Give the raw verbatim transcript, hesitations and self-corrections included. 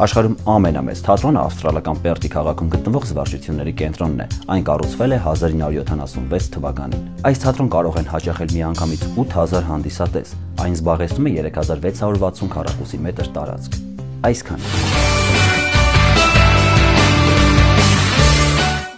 Աշխարհում ամենամեծ թատրոնը ավստրալական Պերթի քաղաքում գտնվող զվարճությունների կենտրոնն է։ Այն կառուցվել է հազար ինը հարյուր յոթանասունվեց թվականին։ Այս թատրոն կարող են հաճախել միանգամից ութ հազար հանդիսատես։ Այն զբաղեցնում է երեք հազար վեց հարյուր վաթսուն քառակուսի մետր տարածք։ Այսքան։